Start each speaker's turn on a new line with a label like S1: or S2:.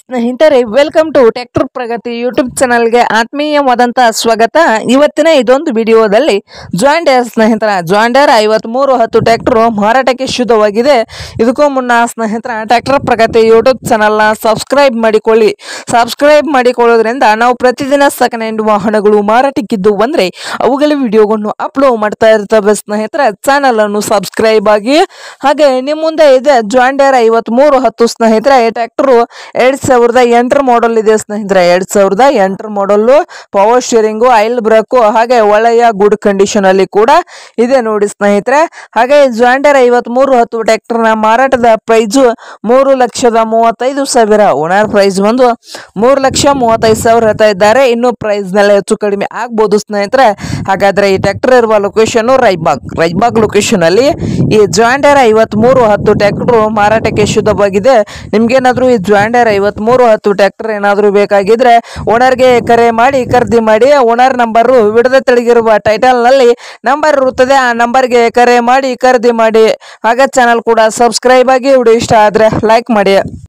S1: ಸ್ನೇಹಿತರೆ, welcome to tractor Pragati YouTube ಚಾನಲ್ಗೆ ಆತ್ಮೀಯವಾದಂತಹ ಸ್ವಾಗತ. ಇವತ್ತಿನ ಇದೊಂದು ವಿಡಿಯೋದಲ್ಲಿ ಜಾಂಡೇರ್ ಸ್ನೇಹಿತರ ಜಾಂಡೇರ್ 5310 ಟ್ರ್ಯಾಕ್ಟರ್ ಮಾರಾಟಕ್ಕೆ ಶುದ್ಧವಾಗಿದೆ. ಇದಕ್ಕೂ ಮುನ್ನ ಸ್ನೇಹಿತರ ಟ್ರ್ಯಾಕ್ಟರ್ ಪ್ರಗತಿ ಯೂಟ್ಯೂಬ್ ಚಾನಲ್ನ ಸಬ್ಸ್ಕ್ರೈಬ್ ಮಾಡಿಕೊಳ್ಳಿ. ಸಬ್ಸ್ಕ್ರೈಬ್ ಮಾಡಿಕೊಳ್ಳೋದ್ರಿಂದ ನಾವು ಪ್ರತಿದಿನ ಸೆಕೆಂಡ್ ಹ್ಯಾಂಡ್ ವಾಹನಗಳು ಮಾರಾಟಕ್ಕಿದ್ದು ಬಂದರೆ ಅವುಗಳ ವಿಡಿಯೋಗಳನ್ನು ಅಪ್ಲೋಡ್ ಮಾಡ್ತಾ ಇರ್ತವೆ. ಸ್ನೇಹಿತರ ಚಾನಲ್ ಅನ್ನು ಸಬ್ಸ್ಕ್ರೈಬ್ ಆಗಿ. ಹಾಗೆ ನಿಮ್ಮ ಮುಂದೆ ಇದೆ ಜಾಂಡೇರ್ 5310 ಸ್ನೇಹಿತರೆ. ಈ ಟ್ರ್ಯಾಕ್ಟರ್ 2008 ಮಾಡೆಲ್ ಇದೆ ಸ್ನೇಹಿತರೆ. 2008 model, power steering, oil brake, ಹಾಗೆ ಒಳ್ಳೆಯ ಗುಡ್ ಕಂಡೀಷನ್ ಅಲ್ಲಿ ಕೂಡ ಇದೆ ನೋಡಿ ಸ್ನೇಹಿತರೆ. ಹಾಗೆ ಜಾಂಡೇರ್ 5310 ಟ್ರ್ಯಾಕ್ಟರ್ ನ ಮಾರಾಟದ ಪ್ರೈಸು 3,35,000. ಓನರ್ ಪ್ರೈಸ್ ಬಂದು 3,35,000 ಹೇಳ್ತಾ ಇದ್ದಾರೆ. ಇನ್ನು ಪ್ರೈಸ್ ನಲ್ಲಿ ಹೆಚ್ಚು ಕಡಿಮೆ ಆಗ್ಬೋದು ಸ್ನೇಹಿತರೆ. ಹಾಗಾದ್ರೆ ಈ ಟ್ರ್ಯಾಕ್ಟರ್ ಇರುವ ಲೊಕೇಶನ್ ರಾಯಬಾಗ್ ಲೊಕೇಶನ್ ಅಲ್ಲಿ ಈ ಜಾಂಡೇರ್ 5310 ಟ್ರ್ಯಾಕ್ಟರ್ ಮಾರಾಟಕ್ಕೆ ಶುದ್ಧವಾಗಿದೆ. ನಿಮ್ಗೇನಾದ್ರೂ ಈ ಜಾಂಡೇರ್ 5310 ಟ್ರ್ಯಾಕ್ಟರ್ ಏನಾದರೂ ಬೇಕಾಗಿದ್ರೆ ಓನರ್ಗೆ ಕರೆ ಮಾಡಿ ಖರೀದಿ ಮಾಡಿ. ಓನರ್ ನಂಬರು ವಿಡಿಯೋದ ತೆಳಗಿರುವ ಟೈಟಲ್ ನಲ್ಲಿ ನಂಬರ್ ಇರುತ್ತದೆ. ಆ ನಂಬರ್ಗೆ ಕರೆ ಮಾಡಿ ಖರೀದಿ ಮಾಡಿ. ಹಾಗೆ ಚಾನಲ್ ಕೂಡ ಸಬ್ಸ್ಕ್ರೈಬ್ ಆಗಿ. ವಿಡಿಯೋ ಇಷ್ಟ ಆದ್ರೆ ಲೈಕ್ ಮಾಡಿ.